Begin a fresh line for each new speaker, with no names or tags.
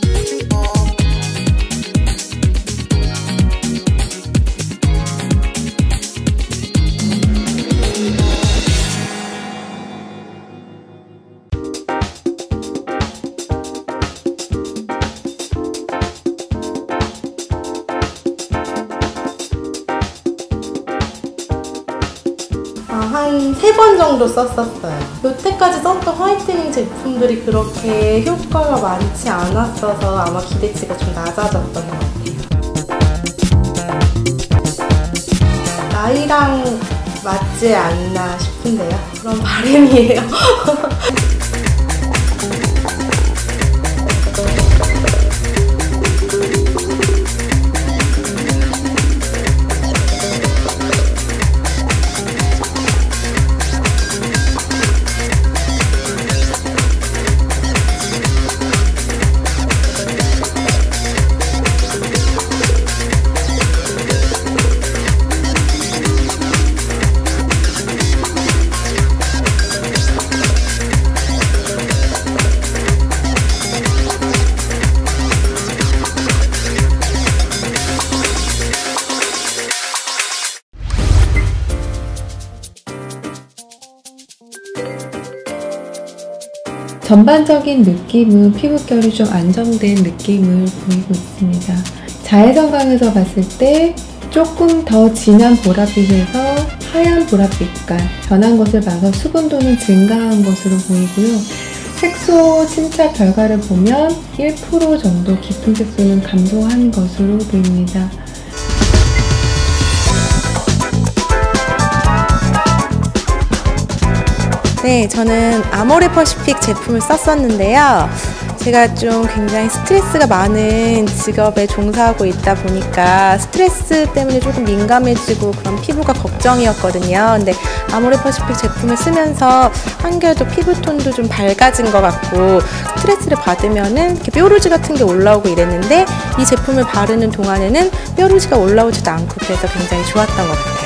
한 3번 정도 썼었어요. 여태까지 썼던 화이트닝 제품들이 그렇게 효과가 많지 않았어서 아마 기대치가 좀 낮아졌던 것 같아요. 나이랑 맞지 않나 싶은데요. 그런 바람이에요.
전반적인 느낌은 피부결이 좀 안정된 느낌을 보이고 있습니다. 자외선광에서 봤을 때 조금 더 진한 보랏빛에서 하얀 보랏빛깔 변한 것을 봐서 수분도는 증가한 것으로 보이고요. 색소 침착 결과를 보면 1% 정도 깊은 색소는 감소한 것으로 보입니다.
네, 저는 아모레퍼시픽 제품을 썼었는데요. 제가 좀 굉장히 스트레스가 많은 직업에 종사하고 있다 보니까 스트레스 때문에 조금 민감해지고 그런 피부가 걱정이었거든요. 근데 아모레퍼시픽 제품을 쓰면서 한결도 피부톤도 좀 밝아진 것 같고 스트레스를 받으면은 이렇게 뾰루지 같은 게 올라오고 이랬는데 이 제품을 바르는 동안에는 뾰루지가 올라오지도 않고 그래서 굉장히 좋았던 것 같아요.